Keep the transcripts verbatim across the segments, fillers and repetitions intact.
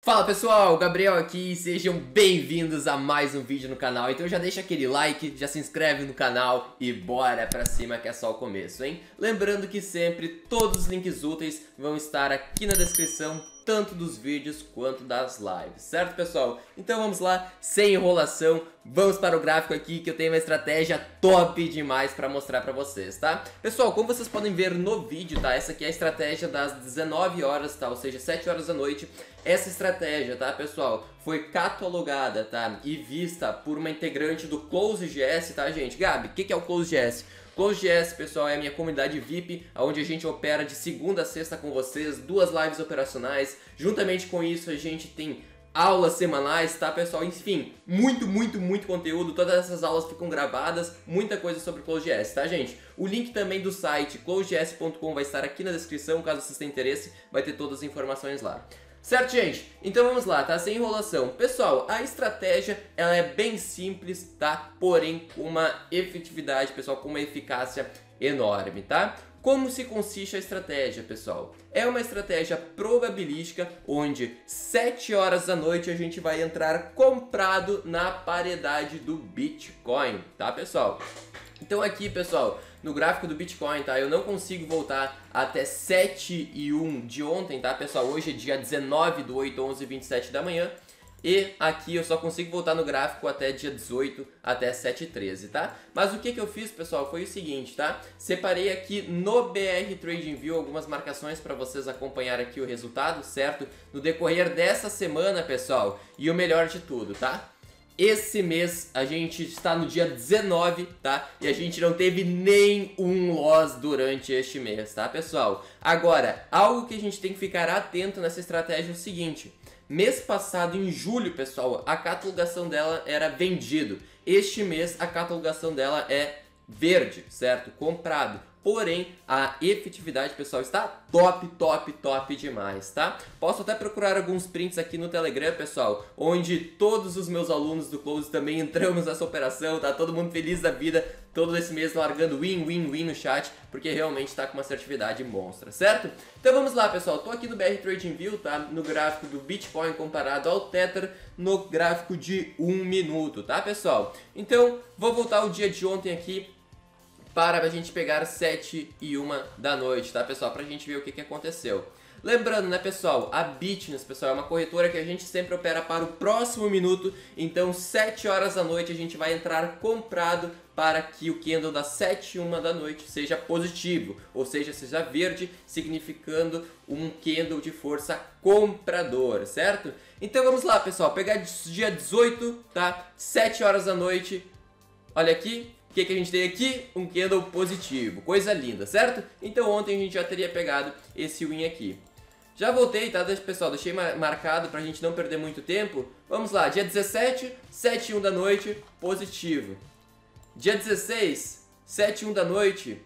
Fala pessoal, Gabriel aqui, sejam bem-vindos a mais um vídeo no canal. Então já deixa aquele like, já se inscreve no canal e bora pra cima que é só o começo, hein? Lembrando que sempre todos os links úteis vão estar aqui na descrição, tanto dos vídeos quanto das lives, certo pessoal? Então vamos lá, sem enrolação, vamos para o gráfico aqui que eu tenho uma estratégia top demais para mostrar para vocês, tá? Pessoal, como vocês podem ver no vídeo, tá? Essa aqui é a estratégia das dezenove horas, tá? Ou seja, sete horas da noite. Essa estratégia, tá pessoal, foi catalogada, tá? E vista por uma integrante do CloseGS, tá gente? Gabi, o que, que é o CloseGS? CloseGS, pessoal, é a minha comunidade V I P, onde a gente opera de segunda a sexta com vocês, duas lives operacionais. Juntamente com isso, a gente tem aulas semanais, tá, pessoal? Enfim, muito, muito, muito conteúdo. Todas essas aulas ficam gravadas, muita coisa sobre CloseGS, tá, gente? O link também do site close g s ponto com vai estar aqui na descrição, caso vocês tenham interesse, vai ter todas as informações lá. Certo, gente? Então vamos lá, tá? Sem enrolação. Pessoal, a estratégia, ela é bem simples, tá? Porém, com uma efetividade, pessoal, com uma eficácia enorme, tá? Como se consiste a estratégia, pessoal? É uma estratégia probabilística, onde sete horas da noite a gente vai entrar comprado na paridade do Bitcoin, tá, pessoal? Então aqui, pessoal, no gráfico do Bitcoin, tá? Eu não consigo voltar até sete e um de ontem, tá, pessoal? Hoje é dia dezenove do oito, onze e vinte e sete da manhã. E aqui eu só consigo voltar no gráfico até dia dezoito, até sete e treze, tá? Mas o que que eu fiz, pessoal, foi o seguinte, tá? Separei aqui no B R TradingView algumas marcações para vocês acompanhar aqui o resultado, certo? No decorrer dessa semana, pessoal, e o melhor de tudo, tá? Esse mês a gente está no dia dezenove, tá? E a gente não teve nenhum loss durante este mês, tá, pessoal? Agora, algo que a gente tem que ficar atento nessa estratégia é o seguinte. Mês passado, em julho, pessoal, a catalogação dela era vendido. Este mês, a catalogação dela é verde, certo? Comprado. Porém, a efetividade, pessoal, está top, top, top demais, tá? Posso até procurar alguns prints aqui no Telegram, pessoal, onde todos os meus alunos do Close também entramos nessa operação, tá? Todo mundo feliz da vida, todo esse mês largando win, win, win no chat, porque realmente está com uma assertividade monstra, certo? Então vamos lá, pessoal, tô aqui no B R TradingView, tá? No gráfico do Bitcoin comparado ao Tether, no gráfico de um minuto, tá, pessoal? Então, vou voltar o dia de ontem aqui, para a gente pegar sete e uma da noite, tá, pessoal? Pra gente ver o que, que aconteceu. Lembrando, né, pessoal, a Bitness, pessoal, é uma corretora que a gente sempre opera para o próximo minuto. Então, sete horas da noite a gente vai entrar comprado para que o candle das sete e uma da noite seja positivo, ou seja, seja verde, significando um candle de força comprador, certo? Então vamos lá, pessoal, pegar dia dezoito, tá? sete horas da noite. Olha aqui. O que, que a gente tem aqui? Um candle positivo, coisa linda, certo? Então ontem a gente já teria pegado esse win aqui. Já voltei, tá, pessoal? Deixei marcado pra gente não perder muito tempo. Vamos lá, dia dezessete, sete e um da noite, positivo. Dia dezesseis, sete e um da noite,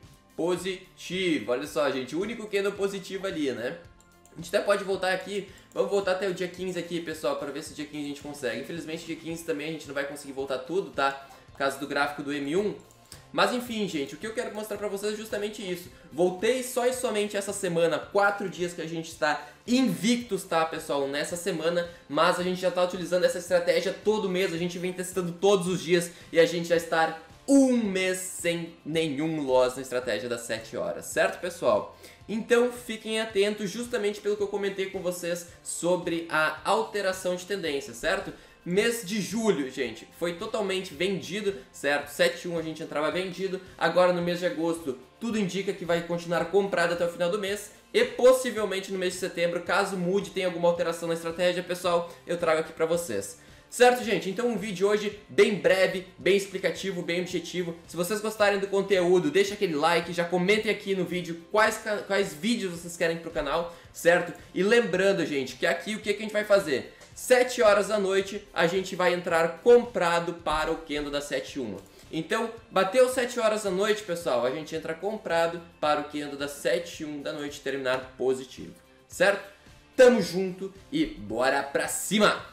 positivo. Olha só, gente, o único candle positivo ali, né? A gente até pode voltar aqui, vamos voltar até o dia quinze aqui, pessoal, para ver se o dia quinze a gente consegue. Infelizmente, dia quinze também a gente não vai conseguir voltar tudo, tá? Por causa do gráfico do M um. Mas enfim, gente, o que eu quero mostrar pra vocês é justamente isso. Voltei só e somente essa semana, quatro dias que a gente está invictos, tá, pessoal, nessa semana. Mas a gente já tá utilizando essa estratégia todo mês, a gente vem testando todos os dias e a gente já está um mês sem nenhum loss na estratégia das sete horas, certo, pessoal? Então fiquem atentos justamente pelo que eu comentei com vocês sobre a alteração de tendência, certo? Mês de julho, gente, foi totalmente vendido, certo? sete e um a gente entrava vendido. Agora no mês de agosto, tudo indica que vai continuar comprado até o final do mês. E possivelmente no mês de setembro, caso mude, tenha alguma alteração na estratégia, pessoal, eu trago aqui pra vocês. Certo, gente? Então um vídeo hoje bem breve, bem explicativo, bem objetivo. Se vocês gostarem do conteúdo, deixa aquele like, já comentem aqui no vídeo quais, quais vídeos vocês querem pro canal, certo? E lembrando, gente, que aqui o que, que a gente vai fazer? sete horas da noite a gente vai entrar comprado para o candle da sete e uma. Então, bateu sete horas da noite, pessoal, a gente entra comprado para o candle da sete e uma da noite terminar positivo, certo? Tamo junto e bora pra cima!